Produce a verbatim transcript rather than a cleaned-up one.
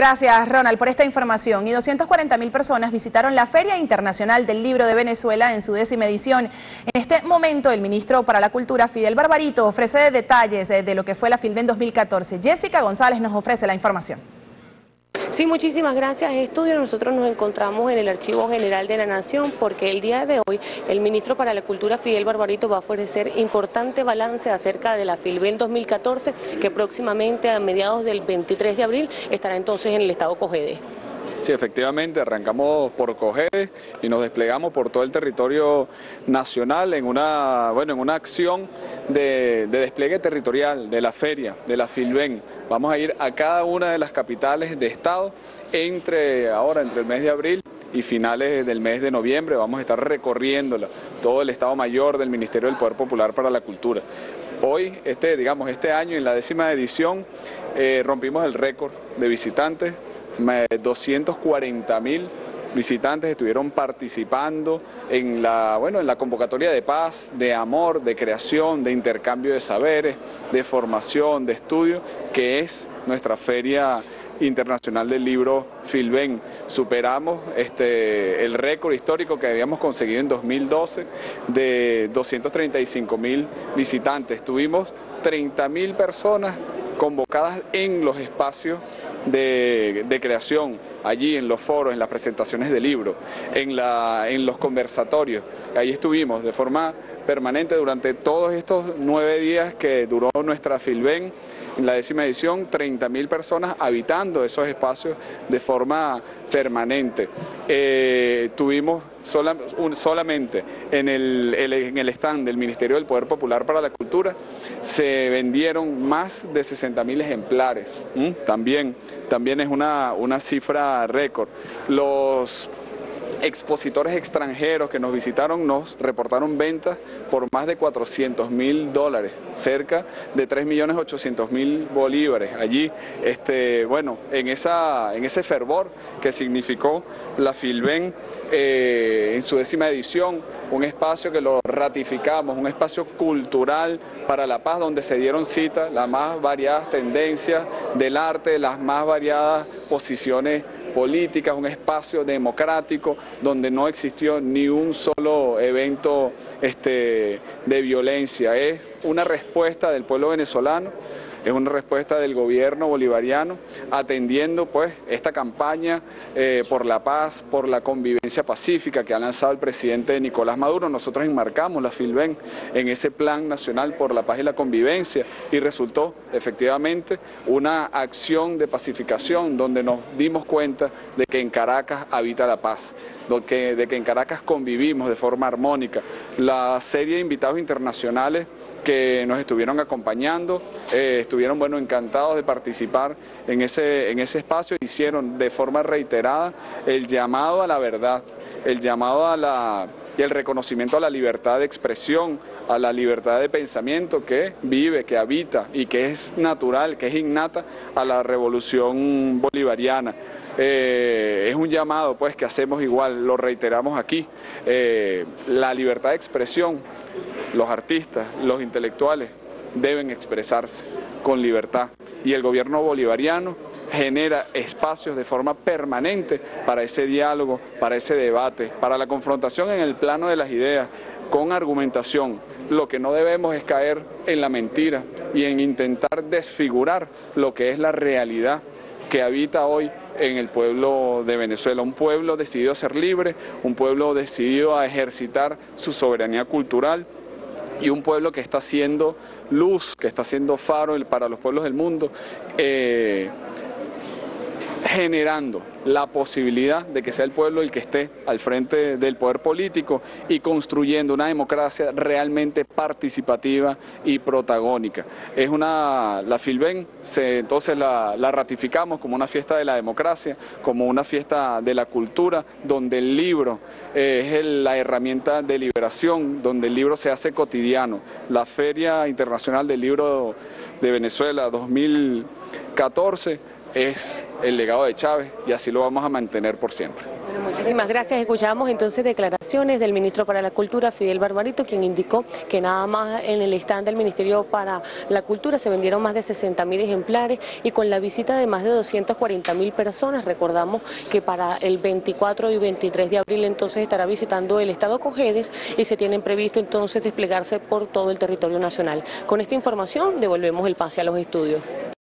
Gracias, Ronald, por esta información. Y doscientas cuarenta mil personas visitaron la Feria Internacional del Libro de Venezuela en su décima edición. En este momento, el ministro para la Cultura, Fidel Barbarito, ofrece detalles de lo que fue la FILBEN dos mil catorce. Jessica González nos ofrece la información. Sí, muchísimas gracias, Estudio. Nosotros nos encontramos en el Archivo General de la Nación porque el día de hoy el ministro para la Cultura, Fidel Barbarito, va a ofrecer importante balance acerca de la FILBEN dos mil catorce, que próximamente a mediados del veintitrés de abril estará entonces en el estado Cogede. Sí, efectivamente, arrancamos por Cogede y nos desplegamos por todo el territorio nacional en una, bueno, en una acción de, de despliegue territorial de la feria, de la FILBEN. Vamos a ir a cada una de las capitales de estado entre ahora, entre el mes de abril y finales del mes de noviembre. Vamos a estar recorriéndola, todo el Estado Mayor del Ministerio del Poder Popular para la Cultura. Hoy, este, digamos, este año, en la décima edición, eh, rompimos el récord de visitantes. doscientos cuarenta mil visitantes estuvieron participando en la, bueno, en la convocatoria de paz, de amor, de creación, de intercambio de saberes, de formación, de estudio, que es nuestra Feria Internacional del Libro FILBEN. Superamos este, el récord histórico que habíamos conseguido en dos mil doce de doscientos treinta y cinco mil visitantes. Tuvimos treinta mil personas convocadas en los espacios de, de creación, allí en los foros, en las presentaciones de libros, en, la, en los conversatorios. Ahí estuvimos de forma permanente durante todos estos nueve días que duró nuestra FILBEN. En la décima edición, treinta mil personas habitando esos espacios de forma permanente. Eh, tuvimos sola, un, solamente en el, el, en el stand del Ministerio del Poder Popular para la Cultura se vendieron más de sesenta mil ejemplares. ¿Mm? También, también es una, una cifra récord. Los expositores extranjeros que nos visitaron nos reportaron ventas por más de cuatrocientos mil dólares, cerca de tres millones ochocientos mil bolívares. Allí, este, bueno, en, esa, en ese fervor que significó la FILBEN eh, en su décima edición, un espacio que lo ratificamos, un espacio cultural para la paz donde se dieron cita las más variadas tendencias del arte, las más variadas posiciones políticas, un espacio democrático donde no existió ni un solo evento este, de violencia. Es una respuesta del pueblo venezolano, es una respuesta del gobierno bolivariano atendiendo pues esta campaña eh, por la paz, por la convivencia pacífica que ha lanzado el presidente Nicolás Maduro. Nosotros enmarcamos la FILBEN en ese plan nacional por la paz y la convivencia y resultó efectivamente una acción de pacificación donde nos dimos cuenta de que en Caracas habita la paz, de que, de que en Caracas convivimos de forma armónica. La serie de invitados internacionales que nos estuvieron acompañando, eh, estuvieron bueno, encantados de participar en ese, en ese espacio, hicieron de forma reiterada el llamado a la verdad, el llamado a la, y el reconocimiento a la libertad de expresión, a la libertad de pensamiento que vive, que habita y que es natural, que es innata a la revolución bolivariana. Eh, es un llamado pues que hacemos igual, lo reiteramos aquí, eh, la libertad de expresión, los artistas, los intelectuales deben expresarse con libertad y el gobierno bolivariano genera espacios de forma permanente para ese diálogo, para ese debate, para la confrontación en el plano de las ideas, con argumentación. Lo que no debemos es caer en la mentira y en intentar desfigurar lo que es la realidad que habita hoy en el pueblo de Venezuela, un pueblo decidido a ser libre, un pueblo decidido a ejercitar su soberanía cultural y un pueblo que está haciendo luz, que está haciendo faro para los pueblos del mundo, eh, generando la posibilidad de que sea el pueblo el que esté al frente del poder político y construyendo una democracia realmente participativa y protagónica. Es una, la FILBEN, se, entonces la, la ratificamos como una fiesta de la democracia, como una fiesta de la cultura, donde el libro eh, es el, la herramienta de liberación, donde el libro se hace cotidiano. La Feria Internacional del Libro de Venezuela dos mil catorce es el legado de Chávez y así lo vamos a mantener por siempre. Bueno, muchísimas gracias. Escuchamos entonces declaraciones del ministro para la Cultura, Fidel Barbarito, quien indicó que nada más en el stand del Ministerio para la Cultura se vendieron más de sesenta mil ejemplares y con la visita de más de doscientas cuarenta mil personas. Recordamos que para el veinticuatro y veintitrés de abril entonces estará visitando el estado Cojedes y se tienen previsto entonces desplegarse por todo el territorio nacional. Con esta información devolvemos el pase a los estudios.